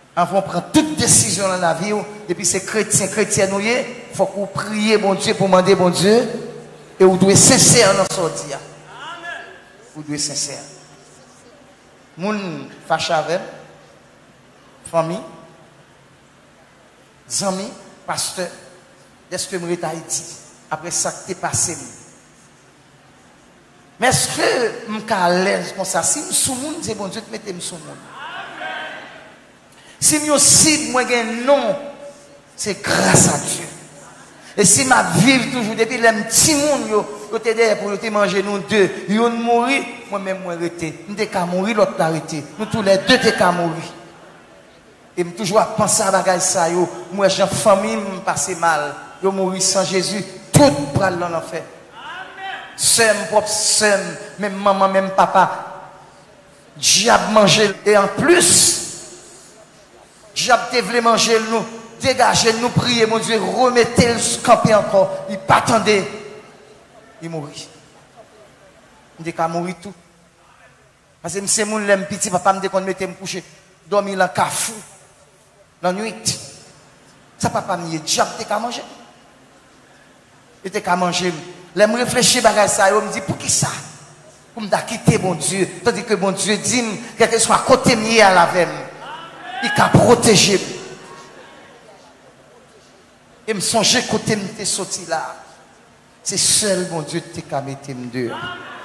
Avant de prendre toute décision dans la vie, et puis c'est chrétien, il faut que vous priez bon Dieu pour demander bon Dieu, et vous devez sincère dans sortir. Vous devez sincère. Moun fâché avec, famille, amis, pasteur, est-ce que je suis Haïti, après ça qui est passé. Mais est-ce que je suis à l'aise comme ça? Si je suis moun, c'est bon Dieu, mettez-moi sous moun. Si je suis moi j'ai non, c'est grâce à Dieu. Et si ma vie toujours depuis les petits moun yo te derrière pour te manger nous deux, yo mourir, moi même moi arrêté. Nous t'es qu'à mourir l'autre arrêté. Nous tous les deux t'es qu'à mourir. Et me toujours à penser à bagay ça yo, moi j'ai famille me passer mal. Yo mourir sans Jésus, tout pral dans l'enfer. Sem propre sem, même maman même papa. Diable manger et en plus diable te voulait manger nous, dégager nous, prier, mon Dieu, remettez le camper encore. Il pas attendait. Il mourit. Il dit qu'à mourir tout. Parce que c'est mon l'aime petit papa me dit qu'on mettait me coucher, dormir dans le cafou, dans la nuit. Ça papa me dit, diable t'es qu'à manger. Il t'es qu'à manger. Là me réfléchir bagage ça, il me dit pour qui ça? Pour me quitter mon Dieu, tandis que mon Dieu dit quel que soit côté mieux à la veine. Il a protégé. Et me songer côté me sorti là. C'est seul mon Dieu qui t'a mis dehors.